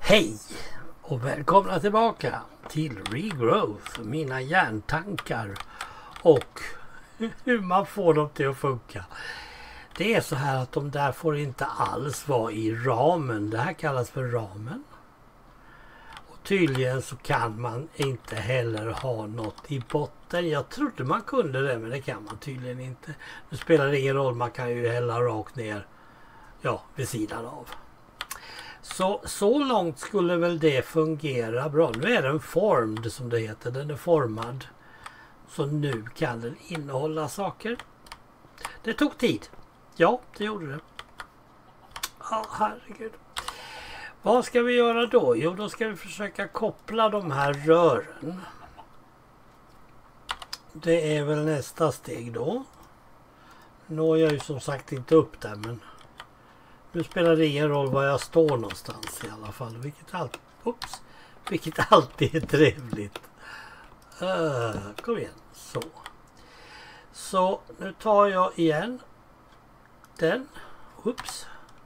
Hej och välkomna tillbaka till Regrowth, mina hjärntankar och hur man får dem till att funka. Det är så här att de där får inte alls vara i ramen. Det här kallas för ramen. Och tydligen så kan man inte heller ha något i botten. Jag trodde man kunde det, men det kan man tydligen inte. Det spelar ingen roll, man kan ju hälla rakt ner, ja, vid sidan av. Så långt skulle väl det fungera bra. Nu är den formed som det heter. Den är formad. Så nu kan den innehålla saker. Det tog tid. Ja, det gjorde det. Ja, herregud. Vad ska vi göra då? Jo, då ska vi försöka koppla de här rören. Det är väl nästa steg då. Når jag ju som sagt inte upp där, men nu spelar det ingen roll var jag står någonstans i alla fall. Vilket alltid är trevligt. Kom igen. Så nu tar jag igen den. Oops.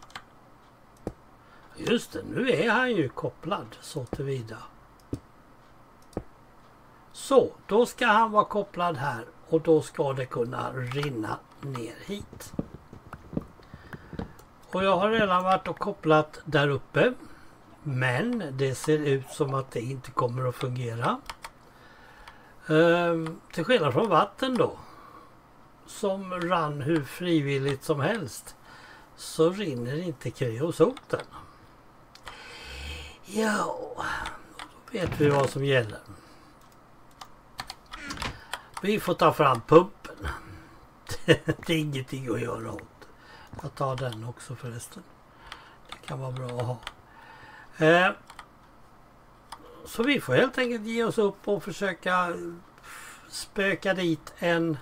Just det, nu är han ju kopplad så tillvida. Så, då ska han vara kopplad här och då ska det kunna rinna ner hit. Och jag har redan varit och kopplat där uppe. Men det ser ut som att det inte kommer att fungera. Till skillnad från vatten då. Som rann hur frivilligt som helst. Så rinner inte kreosoten. Ja, då vet vi vad som gäller. Vi får ta fram pumpen. Det är ingenting att göra åt. Jag tar den också förresten. Det kan vara bra att ha. Så vi får helt enkelt ge oss upp och försöka spöka dit en...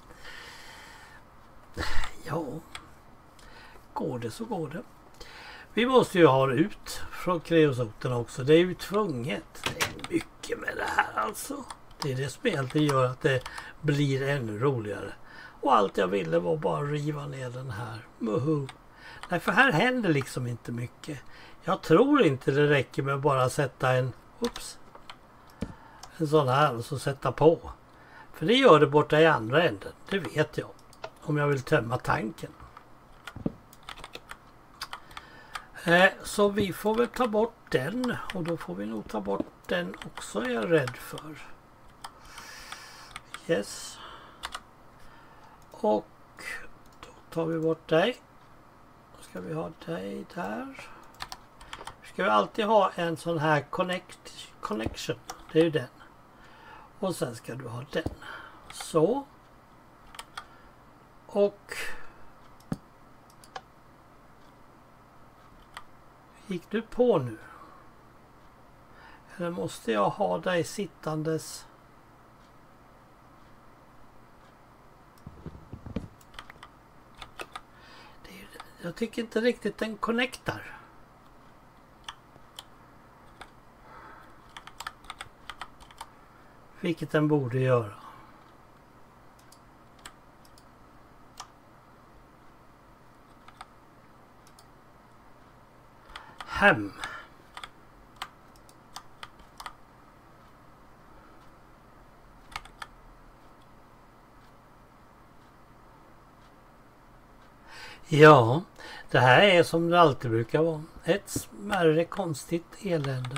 Ja, går det så går det. Vi måste ju ha ut från kreosoten också. Det är ju tvunget. Det är mycket med det här alltså. Det är det som egentligen gör att det blir ännu roligare. Och allt jag ville var bara riva ner den här. Muhu. Nej, för här händer liksom inte mycket. Jag tror inte det räcker med att bara sätta en sån här och så sätta på. För det gör det borta i andra änden. Det vet jag. Om jag vill tömma tanken. Så vi får väl ta bort den. Och då får vi nog ta bort den också, är jag rädd för. Yes. Och då tar vi bort dig. Då ska vi ha dig där. Ska vi alltid ha en sån här connection. Det är ju den. Och sen ska du ha den. Så. Och gick du på nu? Eller måste jag ha dig sittandes? Jag tycker inte riktigt den connectar. Vilket den borde göra. Hem. Ja, det här är som det alltid brukar vara. Ett smärre konstigt elände.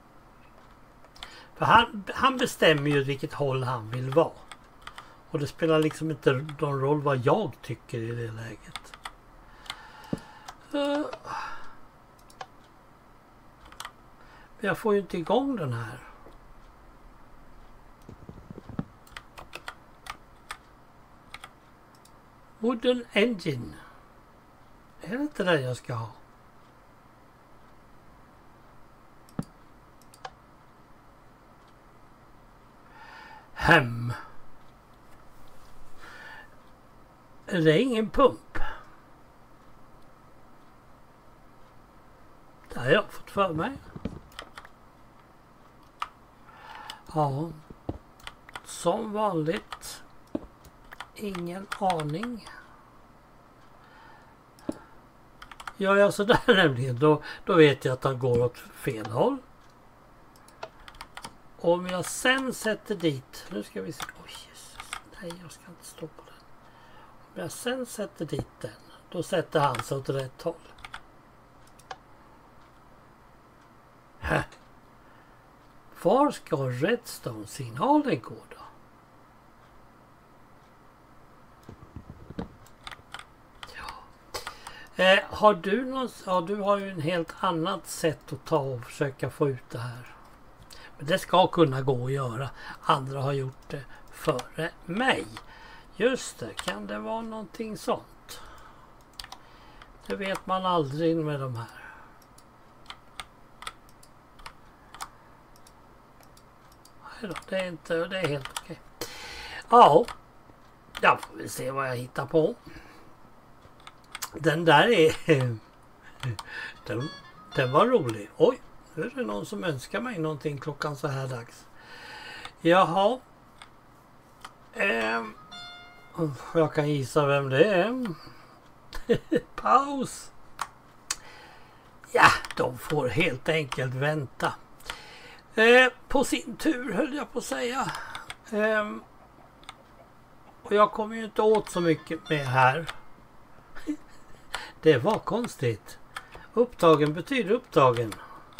För han bestämmer ju vilket håll han vill vara. Och det spelar liksom inte någon roll vad jag tycker i det läget. Jag får ju inte igång den här. Wooden engine. Är det inte det jag ska ha? Hem. Det är ingen pump. Det har jag fått för mig. Ja. Som vanligt. Ingen aning. Gör jag sådär nämligen, då vet jag att han går åt fel håll. Och om jag sen sätter dit, nu ska vi se, oj Jesus, nej jag ska inte stå på den. Om jag sen sätter dit den, då sätter han sig åt rätt håll. Hä? Var ska redstone-signalen gå då? Har du någon, ja, du har ju en helt annat sätt att ta och försöka få ut det här. Men det ska kunna gå att göra. Andra har gjort det före mig. Just det, kan det vara någonting sånt? Det vet man aldrig med de här. Nej då, det är inte, det är helt okej. Ja, jag får väl se vad jag hittar på. Den där är... den var rolig. Oj, nu är det någon som önskar mig någonting klockan så här dags. Jaha. Jag kan gissa vem det är. Paus. Ja, de får helt enkelt vänta. På sin tur höll jag på att säga. Och jag kommer ju inte åt så mycket med här. Det var konstigt. Upptagen betyder upptagen.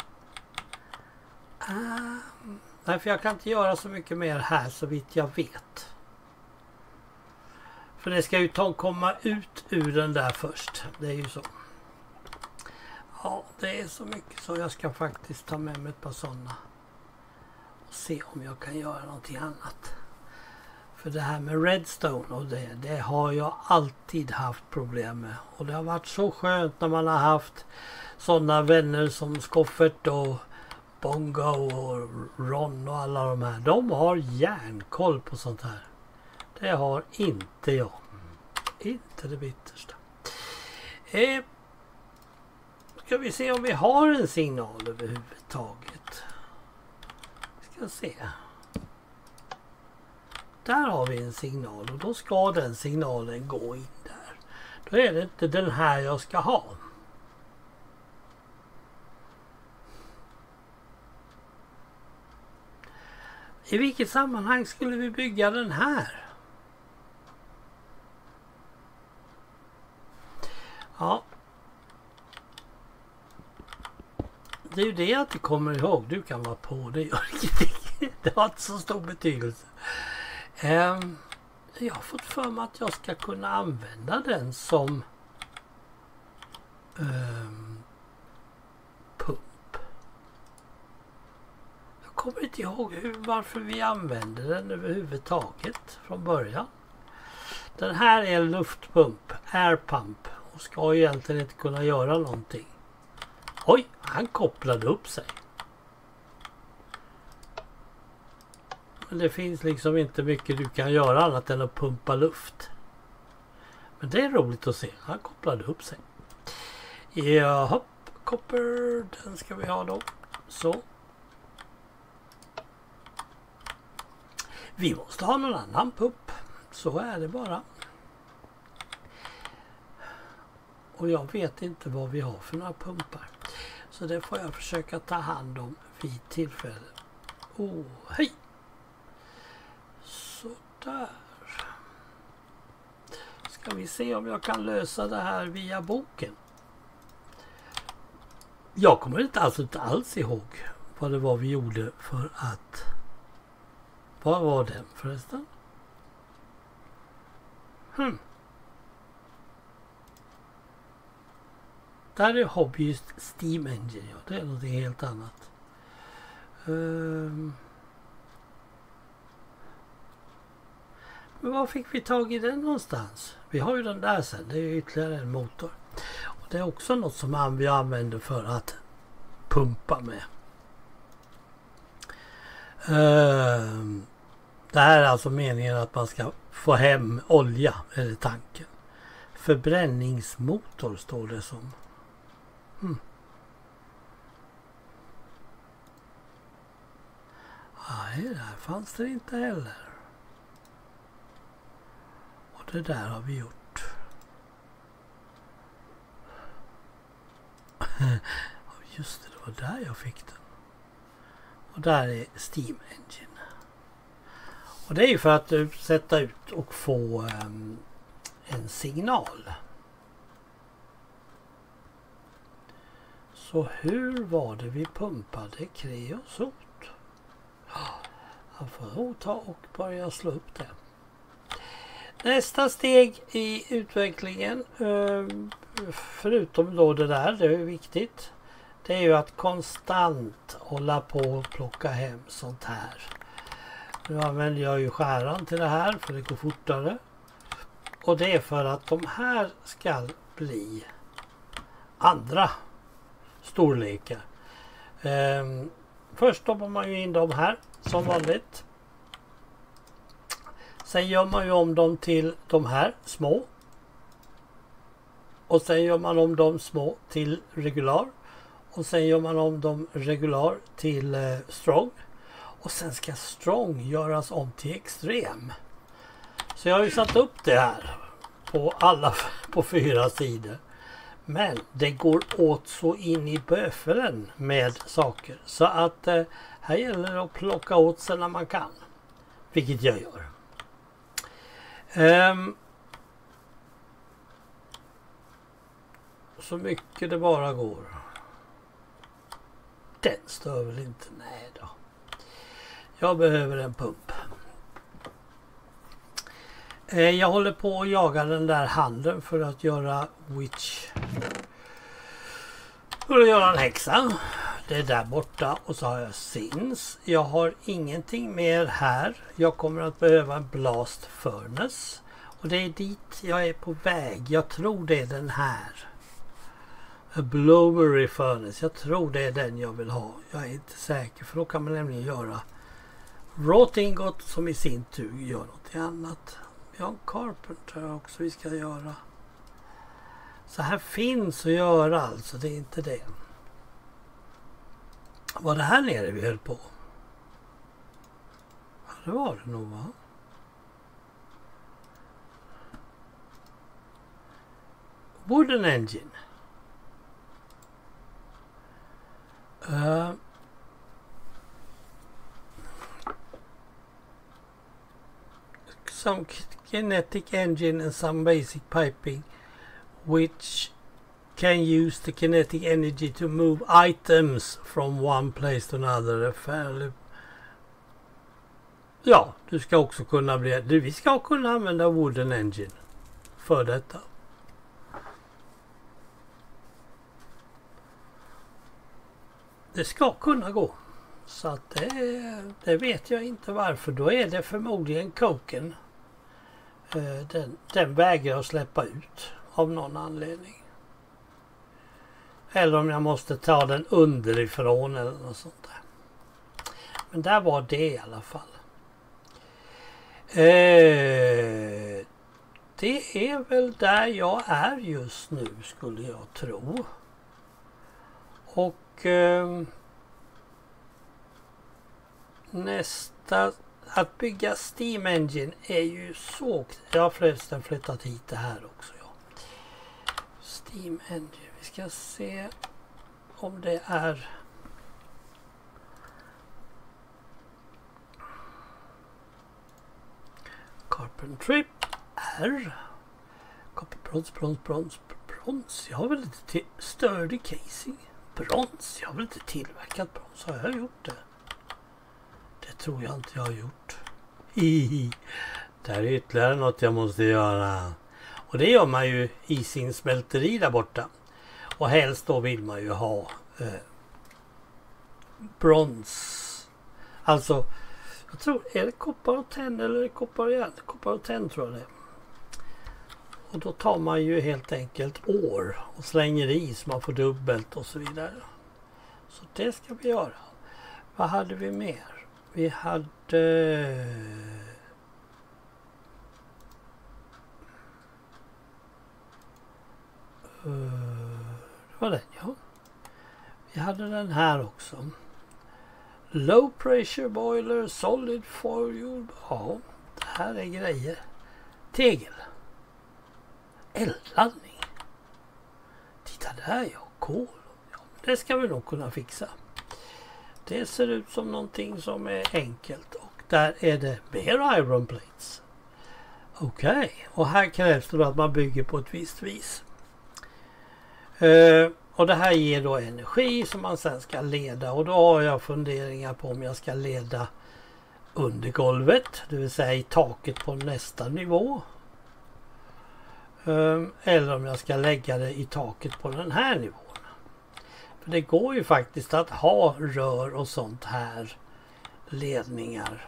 Nej, för jag kan inte göra så mycket mer här så vitt jag vet. För det ska ju komma ut ur den där först. Det är ju så. Ja, det är så mycket så jag ska faktiskt ta med mig ett par sådana. Och se om jag kan göra någonting annat. För det här med redstone och det har jag alltid haft problem med. Och det har varit så skönt när man har haft sådana vänner som Skoffert och Bongo och Ron och alla de här. De har järnkoll på sånt här. Det har inte jag. Inte det bittersta. Ska vi se om vi har en signal överhuvudtaget. Ska se. Där har vi en signal och då ska den signalen gå in där. Då är det inte den här jag ska ha. I vilket sammanhang skulle vi bygga den här? Ja. Det är ju det jag inte kommer ihåg. Du kan vara på. Det gör ingenting. Det har inte så stor betydelse. Jag har fått för mig att jag ska kunna använda den som pump. Jag kommer inte ihåg varför vi använde den överhuvudtaget från början. Den här är en luftpump, air pump, och ska egentligen inte kunna göra någonting. Oj, han kopplade upp sig. Men det finns liksom inte mycket du kan göra annat än att pumpa luft. Men det är roligt att se. Han kopplade upp sig. Ja, hopp, copper. Den ska vi ha då. Så. Vi måste ha någon annan pump. Så är det bara. Och jag vet inte vad vi har för några pumpar. Så det får jag försöka ta hand om vid tillfälle. Åh, hej! Sådär. Ska vi se om jag kan lösa det här via boken. Jag kommer inte alls ihåg vad det var vi gjorde för att... Vad var den förresten? Där är Hobbyist Steam Engine. Ja, det är något helt annat. Men var fick vi tag i den någonstans? Vi har ju den där sen. Det är ytterligare en motor. Och det är också något som vi använder för att pumpa med. Det här är alltså meningen att man ska få hem olja, eller tanken. Förbränningsmotor står det som. Nej, där fanns det inte heller. Och det där har vi gjort. Just det, det var där jag fick den. Och där är Steam Engine. Och det är ju för att sätta ut och få en signal. Så hur var det vi pumpade kreosot? Jag får nog ta och börja slå upp det. Nästa steg i utvecklingen, förutom då det där, det är viktigt. Det är ju att konstant hålla på och plocka hem sånt här. Nu använder jag ju skäran till det här för det går fortare. Och det är för att de här ska bli andra storlekar. Först stoppar man ju in dem här som vanligt. Sen gör man ju om dem till de här små. Och sen gör man om dem små till regular. Och sen gör man om dem regular till strong. Och sen ska strong göras om till extrem. Så jag har ju satt upp det här på alla på 4 sidor. Men det går åt så in i böfelen med saker. Så att här gäller det att plocka åt sig när man kan. Vilket jag gör. Så mycket det bara går. Den stör väl inte? Nej då. Jag behöver en pump. Jag håller på att jaga den där handen för att göra witch. För att göra en häxa. Det är där borta och så har jag sins. Jag har ingenting mer här. Jag kommer att behöva en blast furnace. Och det är dit jag är på väg. Jag tror det är den här. A blowberry furnace. Jag tror det är den jag vill ha. Jag är inte säker för då kan man nämligen göra rottingot som i sin tur gör något annat. Vi har en carpenter också vi ska göra. Så här finns att göra alltså. Det är inte det. Var det här nere vi höll på? Ja, det var det nog va? Wooden engine. Some kinetic engine and some basic piping which can use the kinetic energy to move items from one place to another. Fairly... Ja, du ska också kunna vi ska kunna använda wooden engine för detta. Det ska kunna gå. Så att det vet jag inte varför. Då är det förmodligen koken. Den vägrar att släppa ut av någon anledning. Eller om jag måste ta den underifrån eller något sånt där. Men där var det i alla fall. Det är väl där jag är just nu skulle jag tro. Och nästa att bygga Steam Engine är ju så... Jag har förresten flyttat hit det här också. Ja. Steam Engine. Vi ska se om det är... Carpentry R. Brons. Jag har väl inte sturdy casing. Brons. Jag har väl inte tillverkat brons. Har jag gjort det? Det tror jag inte jag har gjort. Det här är ytterligare något jag måste göra. Och det gör man ju i sin smälteri där borta. Och helst då vill man ju ha brons. Alltså, jag tror, är det koppar och tenn eller koppar och järn? Koppar och tenn tror jag det är. Och då tar man ju helt enkelt år och slänger i så man får dubbelt och så vidare. Så det ska vi göra. Vad hade vi mer? Vi hade... det var den, ja. Vi hade den här också. Low pressure boiler, solid foil. Ja, det här är grejer. Tegel. Eldladdning. Titta där, ja. Kol. Ja, det ska vi nog kunna fixa. Det ser ut som någonting som är enkelt och där är det mer iron plates. Okej, och här krävs det då att man bygger på ett visst vis. Och det här ger då energi som man sen ska leda, och då har jag funderingar på om jag ska leda under golvet, det vill säga i taket på nästa nivå. Eller om jag ska lägga det i taket på den här nivån. För det går ju faktiskt att ha rör och sånt här, ledningar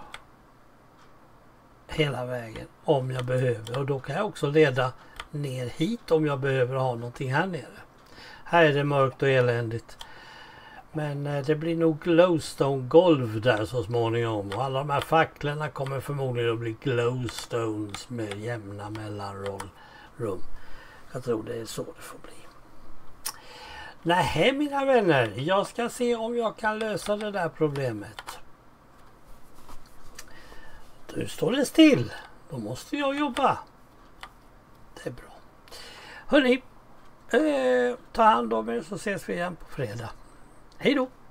hela vägen om jag behöver. Och då kan jag också leda ner hit om jag behöver ha någonting här nere. Här är det mörkt och eländigt. Men det blir nog glowstone golv där så småningom. Och alla de här facklorna kommer förmodligen att bli glowstones med jämna mellanrum. Jag tror det är så det får bli. Nej mina vänner, jag ska se om jag kan lösa det där problemet. Nu står det still. Då måste jag jobba. Det är bra. Hörrni, ta hand om er så ses vi igen på fredag. Hej då!